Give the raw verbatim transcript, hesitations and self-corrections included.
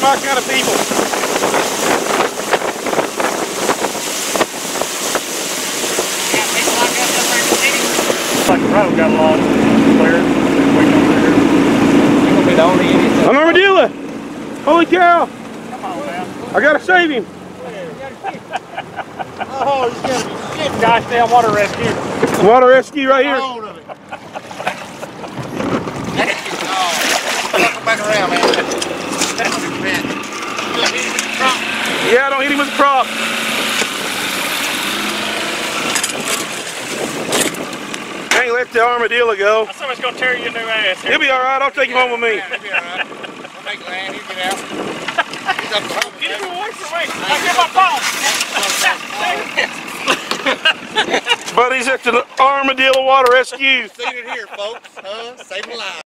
my kind of people. Yeah, people like us up there in the city. Like the road got lost. Clear. Waiting over here. You're gonna be the only idiot. An armadillo! Holy cow! Come on now. I gotta save him. Oh, he's gonna be shit. Gosh damn water rescue. Water rescue right here. Hold of it. Oh, welcome back around, man. That's a bit. You'll hit him with the prop. Yeah, don't hit him with the prop. Can't let the armadillo go. Somebody's gonna tear you a new ass here. He'll be alright, I'll take him home with me. Yeah, he'll be all right. We'll make land, he'll get out. He's up the home. Get him away from me. I get my phone. Buddies at the Armadillo Water Rescue. Seen it here, folks. Huh? Save a life.